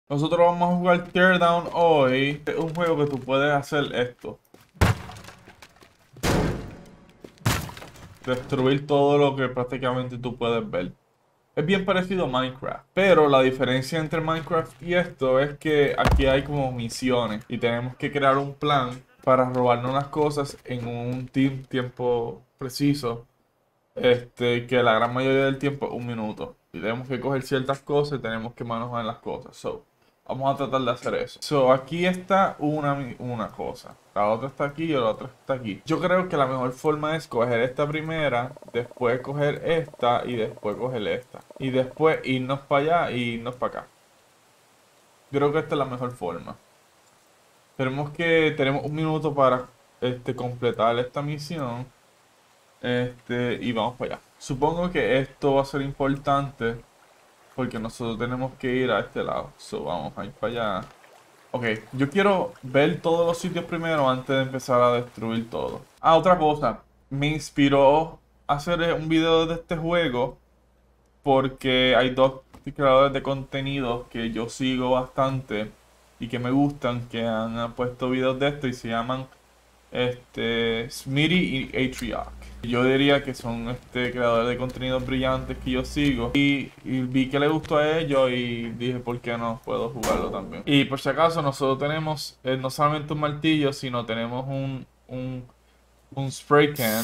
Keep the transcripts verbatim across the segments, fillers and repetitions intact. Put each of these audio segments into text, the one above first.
Nosotros vamos a jugar Teardown hoy. Es un juego que tú puedes hacer esto. Destruir todo lo que prácticamente tú puedes ver. Es bien parecido a Minecraft, pero la diferencia entre Minecraft y esto es que aquí hay como misiones y tenemos que crear un plan para robarnos las cosas en un team- tiempo preciso, este, que la gran mayoría del tiempo es un minuto. Y tenemos que coger ciertas cosas y tenemos que manejar las cosas. So, vamos a tratar de hacer eso. So, aquí está una, mi- una cosa. La otra está aquí y la otra está aquí. Yo creo que la mejor forma es coger esta primera, después coger esta y después coger esta. Y después irnos para allá y irnos para acá. Creo que esta es la mejor forma. Tenemos que, tenemos un minuto para este, completar esta misión. Este, y vamos para allá. Supongo que esto va a ser importante porque nosotros tenemos que ir a este lado. So, vamos a ir para allá. Ok, yo quiero ver todos los sitios primero antes de empezar a destruir todo. Ah, otra cosa. Me inspiró hacer un video de este juego porque hay dos creadores de contenido que yo sigo bastante y que me gustan, que han puesto videos de esto y se llaman este, Smitty y Atrioc. Yo diría que son este, creadores de contenido brillantes que yo sigo. Y, y vi que le gustó a ellos y dije, ¿por qué no puedo jugarlo también? Y por si acaso, nosotros tenemos eh, no solamente un martillo, sino tenemos un, un, un spray can.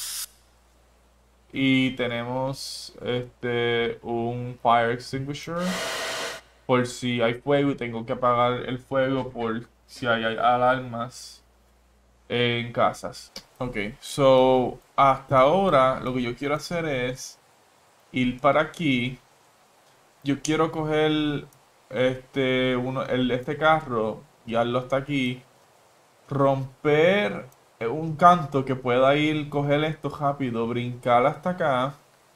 Y tenemos este, un fire extinguisher. Por si hay fuego y tengo que apagar el fuego por si hay, hay alarmas en casas. Ok, so hasta ahora lo que yo quiero hacer es ir para aquí. Yo quiero coger este uno el este carro, guiarlo hasta aquí, romper un canto que pueda ir, coger esto rápido, brincar hasta acá,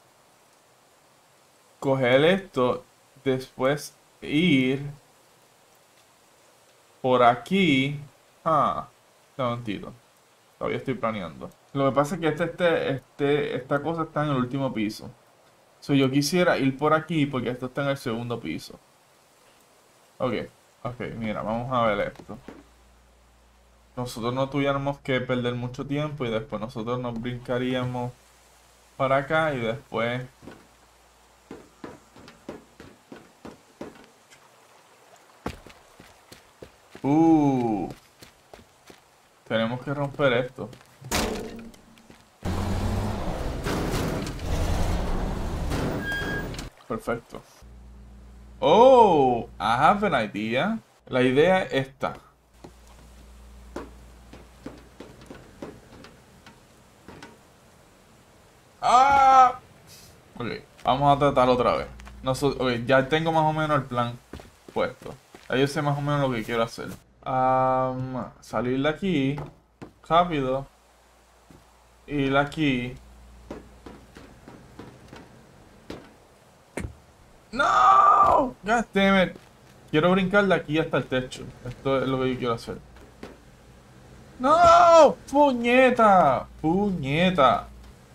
coger esto, después ir por aquí. Ah, un momentito. Todavía estoy planeando. Lo que pasa es que este, este, este, esta cosa está en el último piso. So, yo quisiera ir por aquí porque esto está en el segundo piso. Ok, ok, mira, vamos a ver esto. Nosotros no tuviéramos que perder mucho tiempo y después nosotros nos brincaríamos para acá y después... Uh, tenemos que romper esto. Perfecto. Oh, I have an idea. La idea es esta. Ah, ok, vamos a tratar otra vez. Nosotros, ok, ya tengo más o menos el plan puesto. Ya yo sé más o menos lo que quiero hacer. Am, salir de aquí rápido. Ir aquí. No, God damn it. Quiero brincar de aquí hasta el techo. Esto es lo que yo quiero hacer. No, puñeta, puñeta.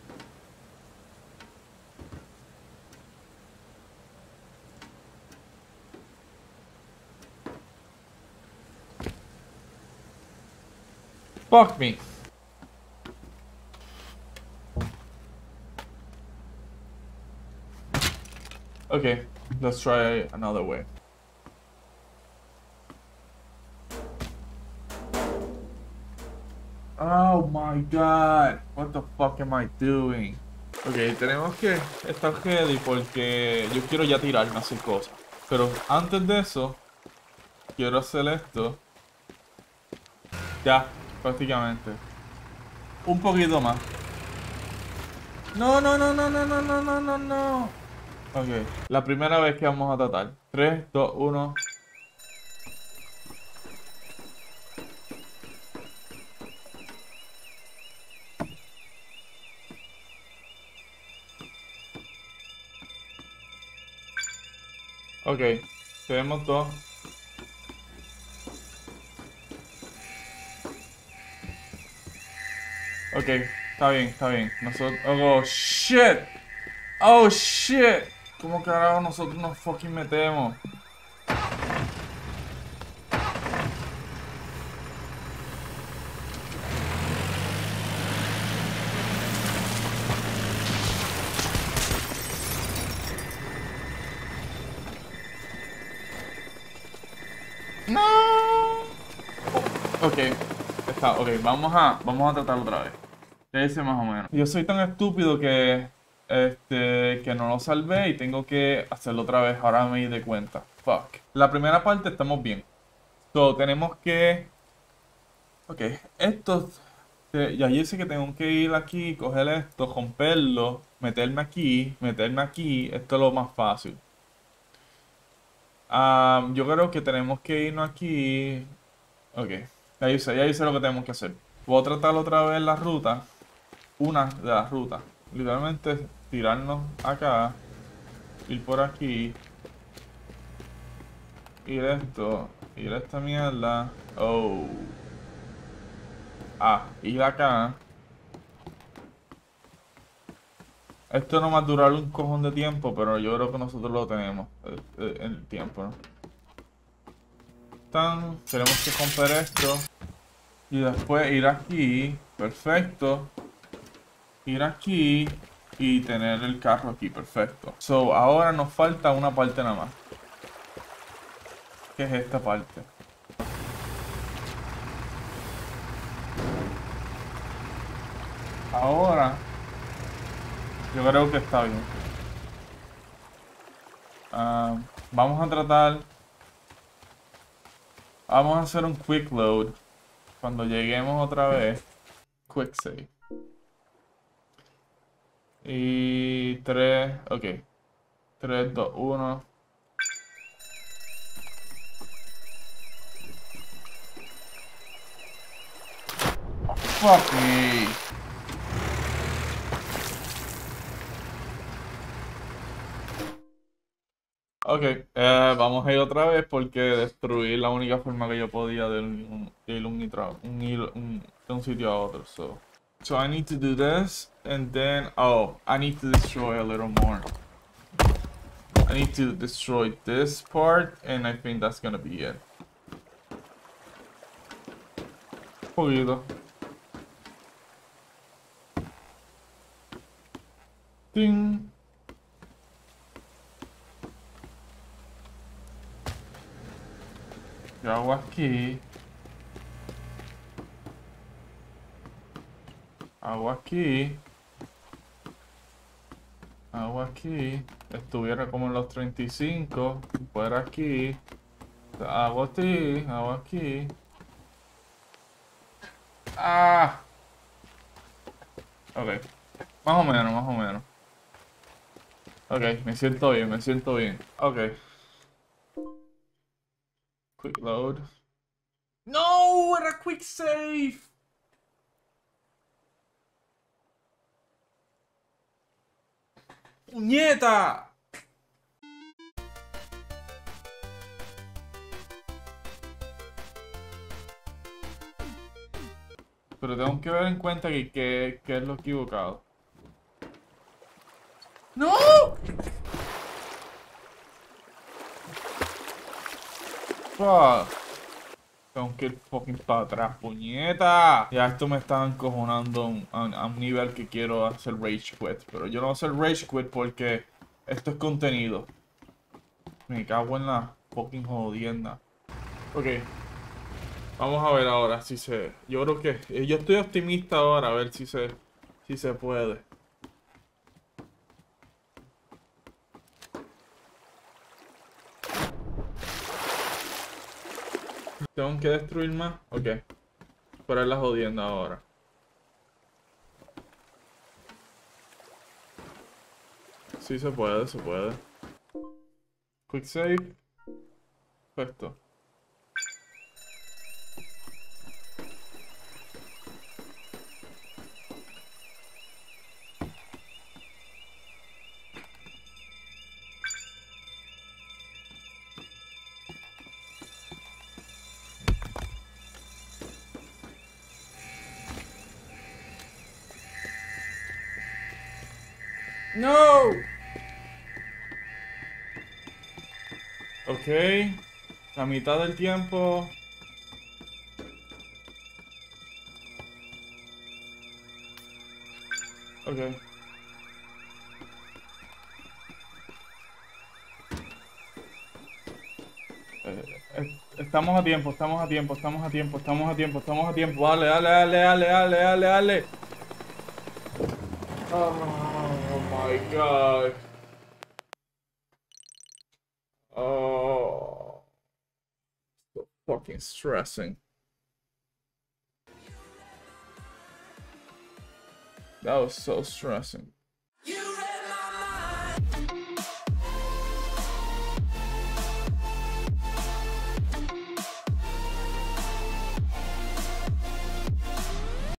Fuck me. Okay, let's try another way. Oh my god, what the fuck am I doing? Ok, tenemos que estar ready porque yo quiero ya tirarme a hacer cosas. Pero antes de eso, quiero hacer esto. Ya, prácticamente. Un poquito más. No, no, no, no, no, no, no, no, no, no. Ok, la primera vez que vamos a tratar. tres, dos, uno. Ok, tenemos dos. Ok, está bien, está bien. Nosotros... Oh, shit. Oh, shit. ¿Cómo carajo nosotros nos fucking metemos? No. Ok, está, ok, vamos a, vamos a tratarlo otra vez. Ya hice más o menos. Yo soy tan estúpido que, este, que no lo salvé y tengo que hacerlo otra vez. Ahora me di de cuenta. Fuck. La primera parte estamos bien. So, tenemos que... Ok, esto... eh, Ya yo sé que tengo que ir aquí, coger esto, romperlo, meterme aquí, meterme aquí. Esto es lo más fácil. Ah, yo creo que tenemos que irnos aquí. Ok, ya hice, ya hice lo que tenemos que hacer. Voy a tratar otra vez la ruta. Una de las rutas. Literalmente tirarnos acá, ir por aquí, ir esto, ir a esta mierda. Oh. Ah, ir acá. Esto no va a durar un cojón de tiempo, pero yo creo que nosotros lo tenemos. eh, eh, El tiempo, ¿no? Tan, tenemos que romper esto. Y después ir aquí. Perfecto. Ir aquí. Y tener el carro aquí. Perfecto. So, ahora nos falta una parte nada más. Que es esta parte. Ahora, yo creo que está bien. Ah, vamos a tratar. Vamos a hacer un quick load. Cuando lleguemos otra vez. Quick save. Y tres, ok. Tres, dos, uno. Fuck me. Ok, eh, vamos a ir otra vez porque destruir la única forma que yo podía de un, de ir un, nitro- un, hilo- un- de un sitio a otro. So. so I need to do this and then, oh, I need to destroy a little more. I need to destroy this part and I think that's gonna be it. Un poquito. Ting. Yo hago aquí. Hago aquí. Hago aquí. Estuviera como en los treinta y cinco. Por aquí. Hago aquí. Hago aquí. Ah. Ok. Más o menos, más o menos. Ok, me siento bien, me siento bien. Ok. Quick load. No, era quick save. ¡Puñeta! Pero tengo que ver en cuenta que, que, que es lo equivocado. ¡No! Fuck. Tengo que ir fucking para atrás, puñeta. Ya esto me está encojonando a un, a, a un nivel que quiero hacer rage quit. Pero yo no voy a hacer rage quit porque esto es contenido. Me cago en la fucking jodienda. Ok. Vamos a ver ahora si se... Yo creo que... eh, Yo estoy optimista ahora a ver si se... Si se puede. ¿Tengo que destruir más? Ok. Para la jodienda ahora. Sí se puede, se puede. Quick save. Perfecto. No. Ok. La mitad del tiempo. Ok. Eh, eh, estamos a tiempo, estamos a tiempo, estamos a tiempo, estamos a tiempo, estamos a tiempo. Dale, dale, dale, dale, dale, dale, dale. Oh my God. Oh, so fucking stressing. That was so stressing.